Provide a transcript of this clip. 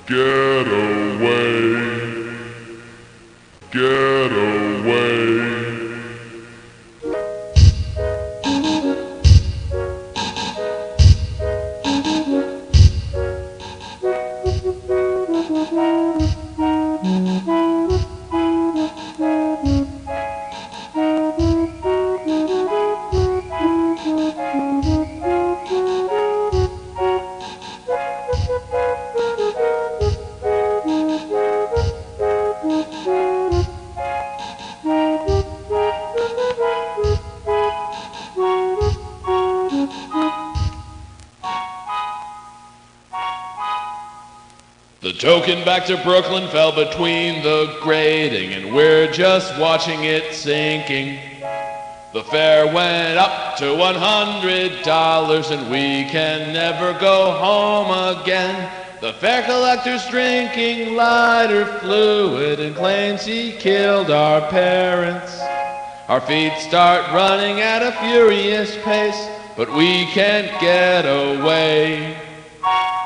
Get away, get away. The token back to Brooklyn fell between the grating, and we're just watching it sinking. The fare went up to $100, and we can never go home again. The fare collector's drinking lighter fluid and claims he killed our parents. Our feet start running at a furious pace, but we can't get away.